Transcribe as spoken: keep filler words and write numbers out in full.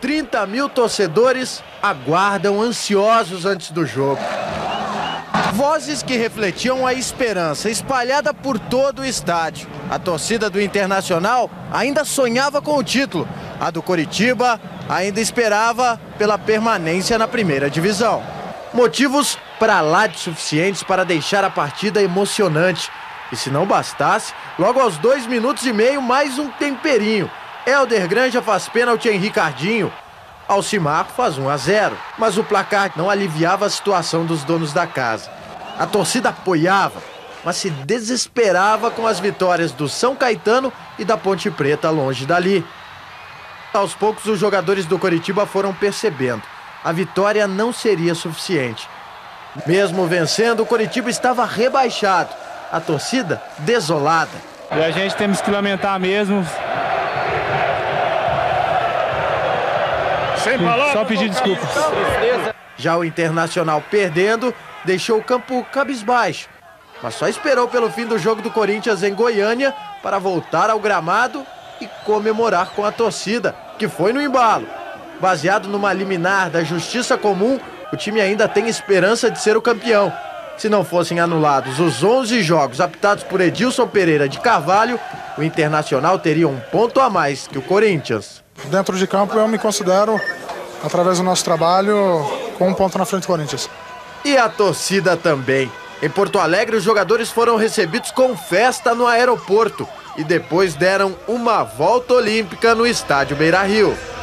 trinta mil torcedores aguardam ansiosos antes do jogo. Vozes que refletiam a esperança espalhada por todo o estádio. A torcida do Internacional ainda sonhava com o título. A do Coritiba ainda esperava pela permanência na primeira divisão. Motivos para lá de suficientes para deixar a partida emocionante. E se não bastasse, logo aos dois minutos e meio, mais um temperinho. Hélder Granja faz pênalti em Ricardinho. Alcimar faz um a zero. Mas o placar não aliviava a situação dos donos da casa. A torcida apoiava, mas se desesperava com as vitórias do São Caetano e da Ponte Preta longe dali. Aos poucos, os jogadores do Coritiba foram percebendo. A vitória não seria suficiente. Mesmo vencendo, o Coritiba estava rebaixado. A torcida desolada. E a gente temos que lamentar mesmo. Sem palavras, só pedir desculpas. Já o Internacional perdendo, deixou o campo cabisbaixo. Mas só esperou pelo fim do jogo do Corinthians em Goiânia para voltar ao gramado e comemorar com a torcida, que foi no embalo. Baseado numa liminar da Justiça Comum, o time ainda tem esperança de ser o campeão. Se não fossem anulados os onze jogos apitados por Edilson Pereira de Carvalho, o Internacional teria um ponto a mais que o Corinthians. Dentro de campo eu me considero, através do nosso trabalho, com um ponto na frente do Corinthians. E a torcida também. Em Porto Alegre, os jogadores foram recebidos com festa no aeroporto e depois deram uma volta olímpica no estádio Beira-Rio.